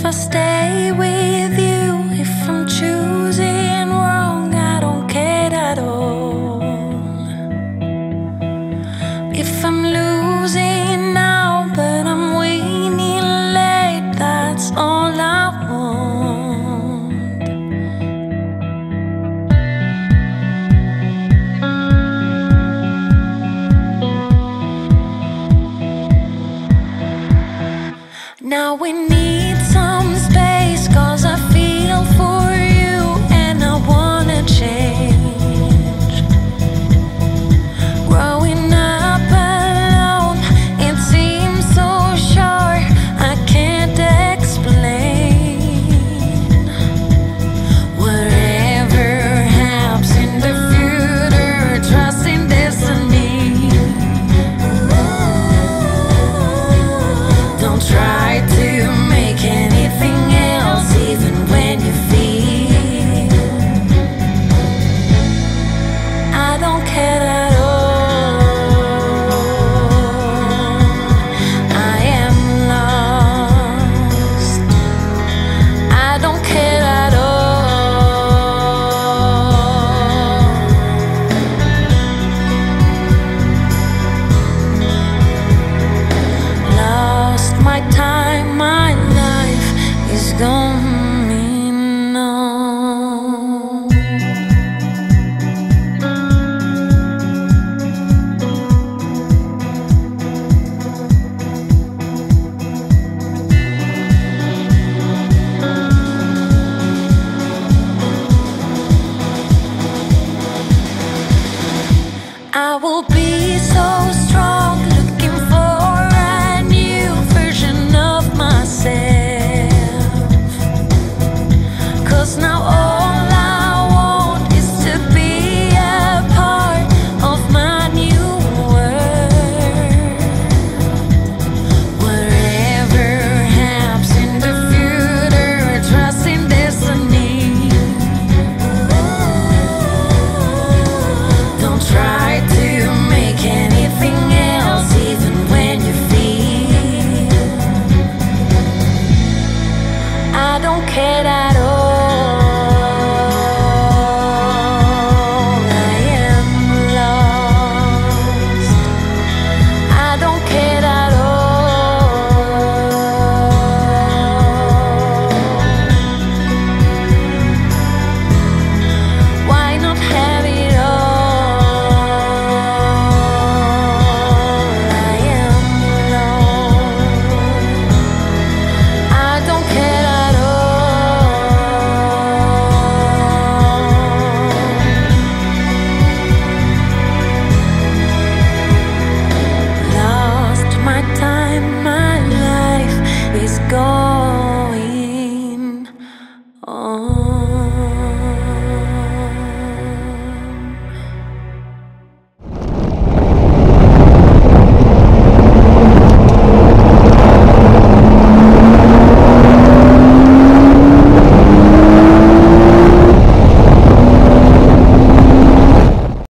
I stay with you, if I'm choosing wrong, I don't care at all. If I'm losing now, but I'm winning late, that's all I want. Now we need some space, 'cause I feel for you and I wanna change. Growing up alone, it seems so short, I can't explain. Whatever happens in the future, trust in destiny. Don't try to make anything else, even when you feel I don't care at all. I am lost. I don't care at all. Lost my time, my life is going on. I will be so